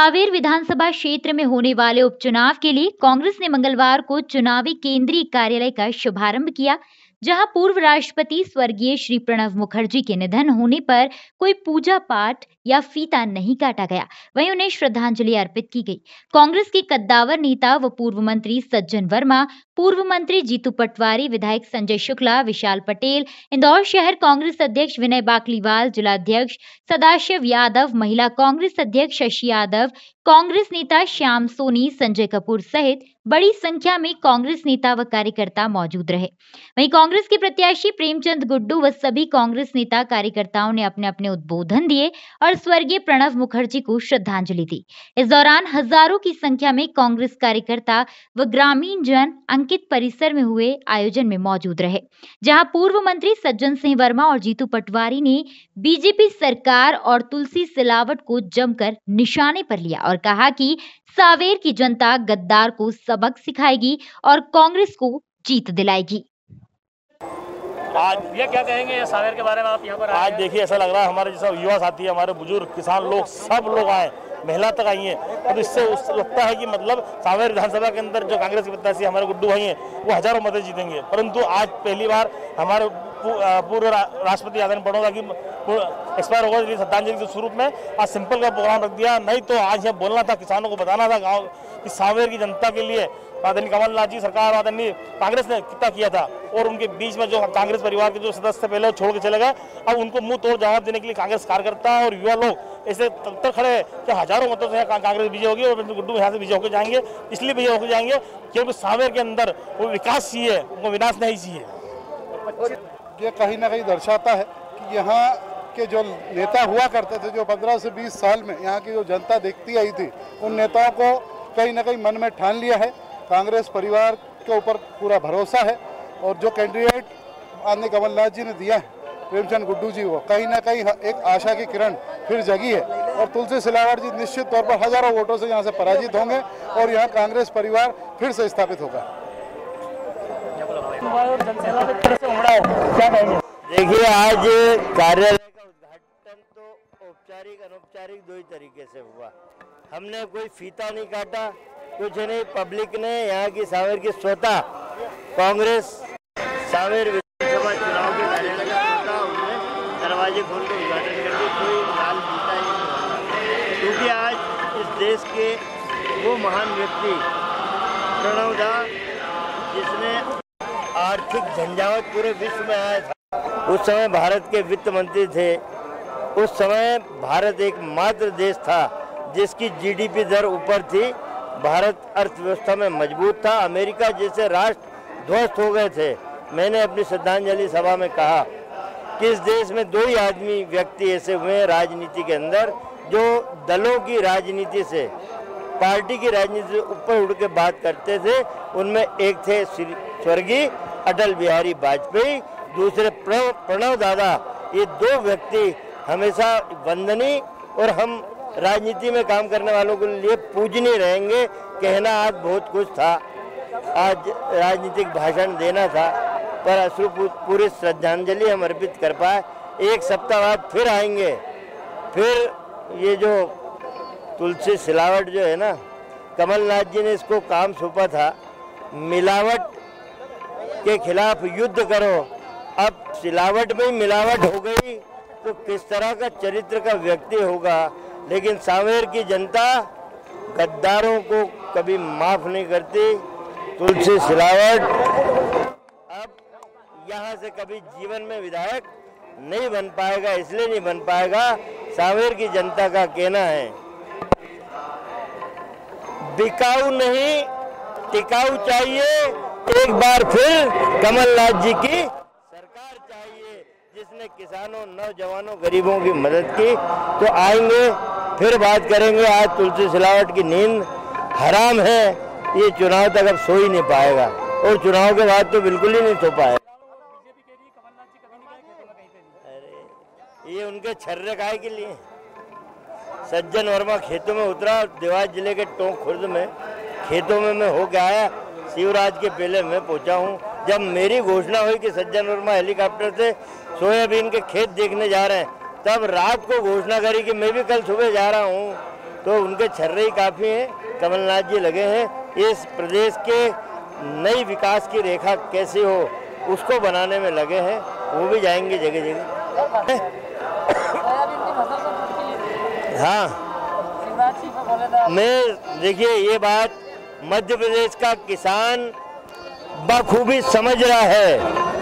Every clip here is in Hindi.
सांवेर विधानसभा क्षेत्र में होने वाले उपचुनाव के लिए कांग्रेस ने मंगलवार को चुनावी केंद्रीय कार्यालय का शुभारंभ किया, जहां पूर्व राष्ट्रपति स्वर्गीय श्री प्रणब मुखर्जी के निधन होने पर कोई पूजा पाठ या फीता नहीं काटा गया, वहीं उन्हें श्रद्धांजलि अर्पित की गई। कांग्रेस के कद्दावर नेता व पूर्व मंत्री सज्जन वर्मा, पूर्व मंत्री जीतू पटवारी, विधायक संजय शुक्ला, विशाल पटेल, इंदौर शहर कांग्रेस अध्यक्ष विनय बाकलीवाल, जिलाध्यक्ष सदाशिव यादव, महिला कांग्रेस अध्यक्ष शशि यादव, कांग्रेस नेता श्याम सोनी, संजय कपूर सहित बड़ी संख्या में कांग्रेस नेता व कार्यकर्ता मौजूद रहे। वहीं कांग्रेस के प्रत्याशी प्रेमचंद गुड्डू व सभी कांग्रेस नेता कार्यकर्ताओं ने अपने अपने उद्बोधन दिए और स्वर्गीय प्रणब मुखर्जी को श्रद्धांजलि दी। इस दौरान हजारों की संख्या में कांग्रेस कार्यकर्ता व ग्रामीण जन अंकित परिसर में हुए आयोजन में मौजूद रहे, जहां पूर्व मंत्री सज्जन सिंह वर्मा और जीतू पटवारी ने बीजेपी सरकार और तुलसी सिलावट को जमकर निशाने पर लिया और कहा कि सांवेर की जनता गद्दार को सबक सिखाएगी और कांग्रेस को जीत दिलाएगी। आज ये क्या कहेंगे सांवेर के बारे में? आप यहाँ पर आज देखिए, ऐसा लग रहा है हमारे जैसा युवा साथी, हमारे बुजुर्ग, किसान लोग, सब लोग आए, महिला तक आई है। तो इससे लगता है कि मतलब सांवेर विधानसभा के अंदर जो कांग्रेस के प्रत्याशी हमारे गुड्डू भाई हैं वो हजारों मत जीतेंगे। परंतु आज पहली बार हमारे पूर्व राष्ट्रपति आदरणीय प्रणब की एक्सपायर होगा, इसलिए श्रद्धांजलि के स्वरूप में आज सिंपल का प्रोग्राम रख दिया। नहीं तो आज यह बोलना था, किसानों को बताना था गाँव की सांवेर की जनता के लिए आदरणीय कमलनाथ जी सरकार, आदरणीय कांग्रेस ने कितना किया था, और उनके बीच में जो कांग्रेस परिवार के जो सदस्य पहले छोड़ के चले गए, अब उनको मुंह तोड़ जवाब देने के लिए कांग्रेस कार्यकर्ता और युवा लोग ऐसे तत्पर खड़े हैं कि हजारों मतों से कांग्रेस विजय होगी और गुड्डू यहाँ से विजय होकर जाएंगे। इसलिए विजय होकर जाएंगे क्योंकि सांवेर के अंदर वो विकास चाहिए, उनको विनाश नहीं चाहिए। ये कहीं ना कहीं दर्शाता है कि यहाँ के जो नेता हुआ करते थे, जो 15 से 20 साल में यहाँ की जो जनता देखती आई थी, उन नेताओं को कहीं ना कहीं मन में ठान लिया है। कांग्रेस परिवार के ऊपर पूरा भरोसा है और जो कैंडिडेट आदरणीय कमलनाथ जी ने दिया है, प्रेमचंद गुड्डू जी, वो कहीं ना कहीं एक आशा की किरण फिर जगी है और तुलसी सिलावट जी निश्चित तौर पर हजारों वोटों से यहाँ से पराजित होंगे और यहाँ कांग्रेस परिवार फिर से स्थापित होगा। देखिए, आज कार्यालय का उद्घाटन तो औपचारिक अनौपचारिक दो ही तरीके से हुआ। हमने कोई फीता नहीं काटा, कुछ नहीं। पब्लिक ने, यहाँ की सांवेर की स्वतः कांग्रेस सांवेर विधानसभा चुनाव के कार्यालय का स्वतः उन्होंने दरवाजे खोल कर उद्घाटन करके कोई लाल फीता ही नहीं, क्योंकि आज इस देश के वो महान व्यक्ति प्रणब दा, जिसने आर्थिक झंझावट पूरे विश्व में आया था, उस समय भारत के वित्त मंत्री थे। उस समय भारत एकमात्र देश था जिसकी जीडीपी दर ऊपर थी। भारत अर्थव्यवस्था में मजबूत था। अमेरिका जैसे राष्ट्र ध्वस्त हो गए थे। मैंने अपनी श्रद्धांजलि सभा में कहा कि इस देश में दो ही आदमी, व्यक्ति ऐसे हुए हैं राजनीति के अंदर, जो दलों की राजनीति से, पार्टी की राजनीति से ऊपर उठ के बात करते थे। उनमें एक थे स्वर्गीय अटल बिहारी वाजपेयी, दूसरे प्रणब दादा। ये दो व्यक्ति हमेशा वंदनीय और हम राजनीति में काम करने वालों के लिए पूजनीय रहेंगे। कहना आज बहुत कुछ था, आज राजनीतिक भाषण देना था, पर अश्रु पूरी श्रद्धांजलि हम अर्पित कर पाए। एक सप्ताह बाद फिर आएंगे। फिर ये जो तुलसी सिलावट जो है ना, कमलनाथ जी ने इसको काम सौंपा था, मिलावट के खिलाफ युद्ध करो। अब सिलावट में मिलावट हो गई तो किस तरह का चरित्र का व्यक्ति होगा। लेकिन सांवेर की जनता गद्दारों को कभी माफ नहीं करती। तुलसी सिलावट अब यहाँ से कभी जीवन में विधायक नहीं बन पाएगा। इसलिए नहीं बन पाएगा, सांवेर की जनता का कहना है बिकाऊ नहीं टिकाऊ चाहिए। एक बार फिर कमलनाथ जी की सरकार चाहिए, जिसने किसानों, नौजवानों, गरीबों की मदद की। तो आएंगे, फिर बात करेंगे। आज तुलसी सिलावट की नींद हराम है, ये चुनाव तक अब सो ही नहीं पाएगा और चुनाव के बाद तो बिल्कुल ही नहीं सो पाएगा। अरे ये उनके छर्रे काय के लिए। सज्जन वर्मा खेतों में उतरा, देवास जिले के टोंक खुर्द में खेतों में मैं होके आया। शिवराज के पहले मैं पहुंचा हूं। जब मेरी घोषणा हुई कि सज्जन वर्मा हेलीकॉप्टर से सोयाबीन के खेत देखने जा रहे हैं, तब रात को घोषणा करी कि मैं भी कल सुबह जा रहा हूं। तो उनके छर्रे काफ़ी हैं। कमलनाथ जी लगे हैं इस प्रदेश के नई विकास की रेखा कैसे हो उसको बनाने में लगे हैं। वो भी जाएंगे जगह जगह। हाँ, मैं देखिए ये बात मध्य प्रदेश का किसान बखूबी समझ रहा है।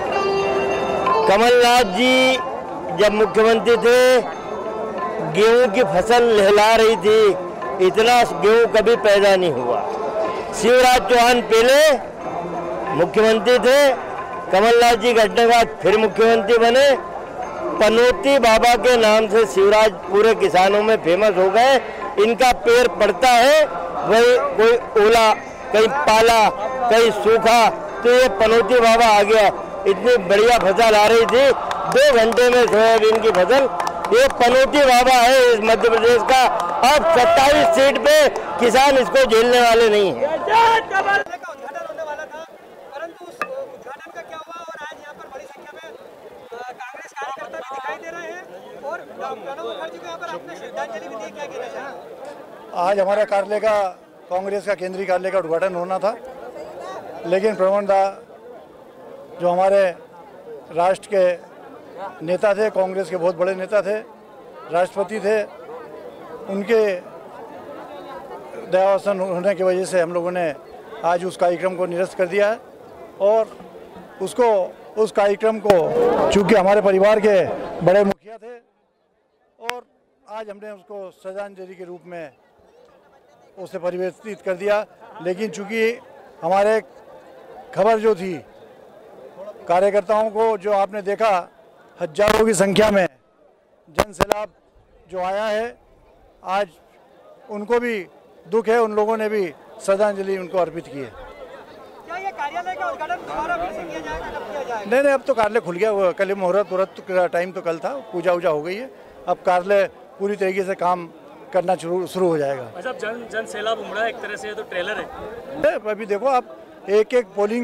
कमलनाथ जी जब मुख्यमंत्री थे गेहूं की फसल लहला रही थी, इतना गेहूं कभी पैदा नहीं हुआ। शिवराज चौहान पहले मुख्यमंत्री थे, कमलनाथ जी घटने के बाद फिर मुख्यमंत्री बने। पनौती बाबा के नाम से शिवराज पूरे किसानों में फेमस हो गए। इनका पैर पड़ता है वही कोई ओला, कहीं पाला, कहीं सूखा, तो ये पनौती बाबा आ गया। इतनी बढ़िया फसल आ रही थी, 2 घंटे में सोयाबीन की फसल। ये पनौती बाबा है इस मध्य प्रदेश का। अब 27 सीट पे किसान इसको झेलने वाले नहीं है। उद्घाटन होने वाला था, परंतु उस उद्घाटन का क्या हुआ और आज यहाँ पर बड़ी संख्या में कांग्रेस कार्यकर्ता भी दिखाई दे रहे हैं और प्रणब मुखर्जी को यहाँ पर आपने श्रद्धांजलि भी दी, क्या कहना चाहेंगे? आज हमारे कार्यालय का, कांग्रेस का केंद्रीय कार्यालय का उद्घाटन होना था, लेकिन प्रमोद दा जो हमारे राष्ट्र के नेता थे, कांग्रेस के बहुत बड़े नेता थे, राष्ट्रपति थे, उनके देहावसान होने की वजह से हम लोगों ने आज उस कार्यक्रम को निरस्त कर दिया है। और उस कार्यक्रम को चूँकि हमारे परिवार के बड़े मुखिया थे और आज हमने उसको श्रद्धांजलि के रूप में उसे परिवर्तित कर दिया। लेकिन चूँकि हमारे खबर जो थी कार्यकर्ताओं को, जो आपने देखा हजारों की संख्या में जन सैलाब जो आया है, आज उनको भी दुख है, उन लोगों ने भी श्रद्धांजलि उनको अर्पित की है। क्या ये कार्यालय का उद्घाटन दोबारा फिर से किया जाएगा, कब किया जाएगा? नहीं, अब तो कार्यालय खुल गया। कल मुहूर्त का टाइम तो कल था, पूजा वूजा हो गई है। अब कार्यालय पूरी तरीके से काम करना शुरू हो जाएगा। अच्छा, जन सैलाब उमड़ा है एक तरह से, ये तो ट्रेलर है। अभी देखो आप, एक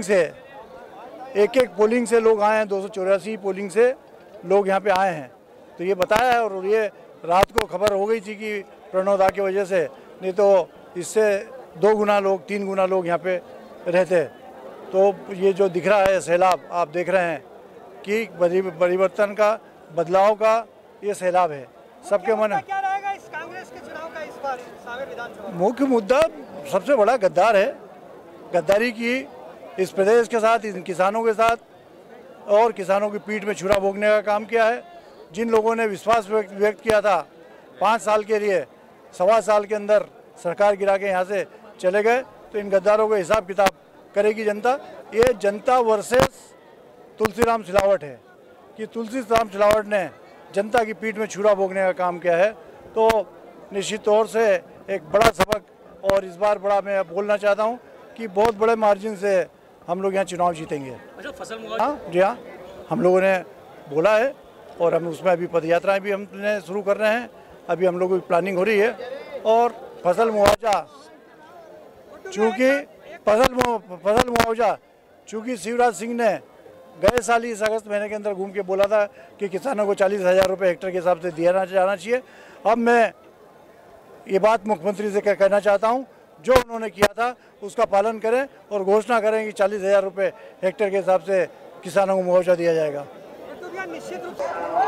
एक पोलिंग से लोग आए हैं, 284 पोलिंग से लोग यहाँ पे आए हैं, तो ये बताया है। और ये रात को खबर हो गई थी कि प्रणब दा की वजह से, नहीं तो इससे 2 गुना लोग, 3 गुना लोग यहाँ पे रहते। तो ये जो दिख रहा है सैलाब, आप देख रहे हैं कि परिवर्तन का, बदलाव का ये सैलाब है सबके मन में। क्या रहेगा इस कांग्रेस के चुनाव का इस बार सांवेर विधानसभा? मुख्य मुद्दा सबसे बड़ा गद्दार है, गद्दारी की इस प्रदेश के साथ, इन किसानों के साथ, और किसानों की पीठ में छुरा भोगने का काम किया है। जिन लोगों ने विश्वास व्यक्त किया था 5 साल के लिए, 1.25 साल के अंदर सरकार गिरा के यहाँ से चले गए, तो इन गद्दारों का हिसाब किताब करेगी जनता। ये जनता वर्सेस तुलसीराम सिलावट है कि तुलसीराम सिलावट ने जनता की पीठ में छुरा भोगने का काम किया है। तो निश्चित तौर से एक बड़ा सबक, और इस बार बड़ा मैं बोलना चाहता हूँ कि बहुत बड़े मार्जिन से हम लोग यहाँ चुनाव जीतेंगे। अच्छा, फसल मुआवजा? हाँ जी हाँ, हम लोगों ने बोला है और हम उसमें अभी पदयात्राएं भी हमने शुरू कर रहे हैं। अभी हम लोगों की प्लानिंग हो रही है। और फसल मुआवजा, चूँकि फसल मुआवजा चूँकि शिवराज सिंह ने गए साल ही इस अगस्त महीने के अंदर घूम के बोला था कि किसानों को 40,000 रुपये हेक्टेयर के हिसाब से दिया जाना चाहिए। अब मैं ये बात मुख्यमंत्री से कहना चाहता हूँ, जो उन्होंने किया था उसका पालन करें और घोषणा करें कि 40,000 रुपये हेक्टेयर के हिसाब से किसानों को मुआवजा दिया जाएगा। निश्चित रूप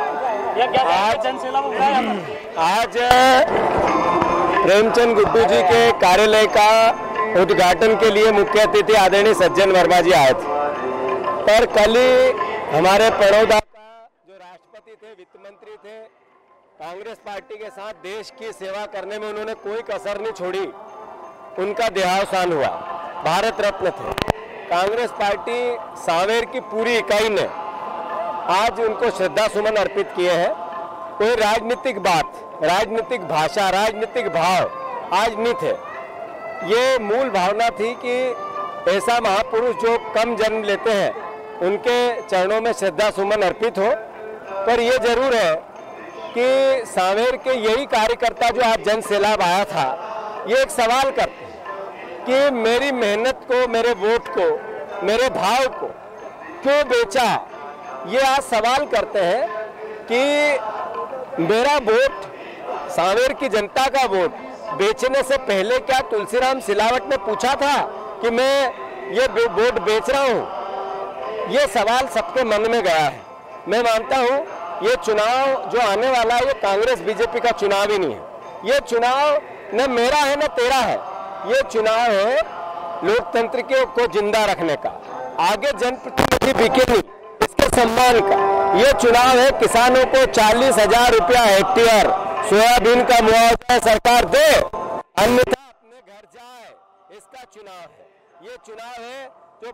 आज प्रेमचंद गुड्डू जी के कार्यालय का उद्घाटन के लिए मुख्य अतिथि आदरणीय सज्जन वर्मा जी आए थे, पर कल ही हमारे प्रणब दा जो राष्ट्रपति थे, वित्त मंत्री थे, कांग्रेस पार्टी के साथ देश की सेवा करने में उन्होंने कोई कसर नहीं छोड़ी, उनका देहावसान हुआ। भारत रत्न थे। कांग्रेस पार्टी सांवेर की पूरी इकाई ने आज उनको श्रद्धा सुमन अर्पित किए हैं। कोई राजनीतिक बात, राजनीतिक भाषा, राजनीतिक भाव आज नहीं थे। ये मूल भावना थी कि ऐसा महापुरुष जो कम जन्म लेते हैं उनके चरणों में श्रद्धा सुमन अर्पित हो। पर ये जरूर है कि सांवेर के यही कार्यकर्ता जो आज जन सैलाब आया था, ये एक सवाल करते हैं कि मेरी मेहनत को, मेरे वोट को, मेरे भाव को क्यों बेचा। ये आज सवाल करते हैं कि मेरा वोट, सांवेर की जनता का वोट बेचने से पहले क्या तुलसीराम सिलावट ने पूछा था कि मैं ये वोट बेच रहा हूँ? ये सवाल सबके मन में गया है। मैं मानता हूँ ये चुनाव जो आने वाला है ये कांग्रेस बीजेपी का चुनाव ही नहीं है। ये चुनाव न मेरा है न तेरा है, ये चुनाव है लोकतंत्र को जिंदा रखने का। आगे जनप्रतिनिधि बिके नहीं, इसके सम्मान का। ये चुनाव है किसानों को 40,000 रुपया हेक्टेयर सोयाबीन का मुआवजा सरकार दे, अन्यथा अपने घर जाए, इसका चुनाव है। ये चुनाव है जो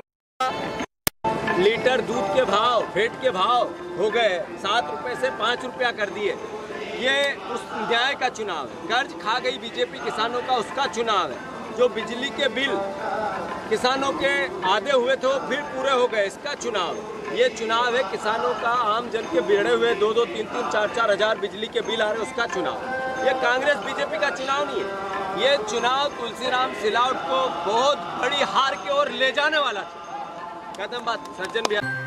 5 लीटर दूध के भाव, फेट के भाव हो गए 7 रुपए से 5 रुपया कर दिए। ये उस न्याय का चुनाव है। कर्ज खा गई बीजेपी किसानों का, उसका चुनाव है। जो बिजली के बिल किसानों के आधे हुए थे वो फिर पूरे हो गए, इसका चुनाव है। ये चुनाव है किसानों का, आम जन के बिगड़े हुए 2-2, 3-3, 4-4 हजार बिजली के बिल आ रहे, उसका चुनाव। ये कांग्रेस बीजेपी का चुनाव नहीं है। ये चुनाव तुलसीराम सिलावट को बहुत बड़ी हार की ओर ले जाने वाला था। खत्म बात। सज्जन भैया।